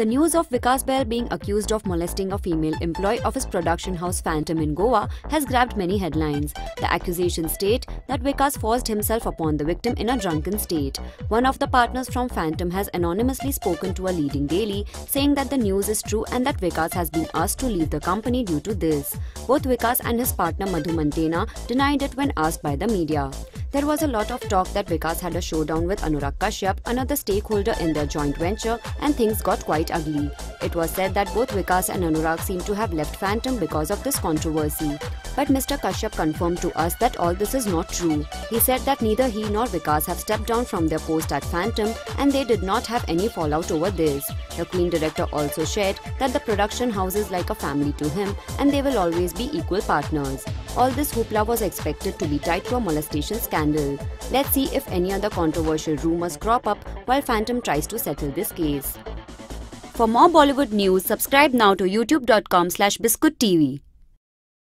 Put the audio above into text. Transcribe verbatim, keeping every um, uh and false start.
The news of Vikas Bahl being accused of molesting a female employee of his production house Phantom in Goa has grabbed many headlines. The accusations state that Vikas forced himself upon the victim in a drunken state. One of the partners from Phantom has anonymously spoken to a leading daily, saying that the news is true and that Vikas has been asked to leave the company due to this. Both Vikas and his partner Madhu Mantena denied it when asked by the media. There was a lot of talk that Vikas had a showdown with Anurag Kashyap, another stakeholder in their joint venture, and things got quite ugly. It was said that both Vikas and Anurag seem to have left Phantom because of this controversy. But Mister Kashyap confirmed to us that all this is not true. He said that neither he nor Vikas have stepped down from their post at Phantom and they did not have any fallout over this. The Queen director also shared that the production house is like a family to him and they will always be equal partners. All this hoopla was expected to be tied to a molestation scandal. Let's see if any other controversial rumors crop up while Phantom tries to settle this case. For more Bollywood news, subscribe now to youtube dot com slash biscuit T V.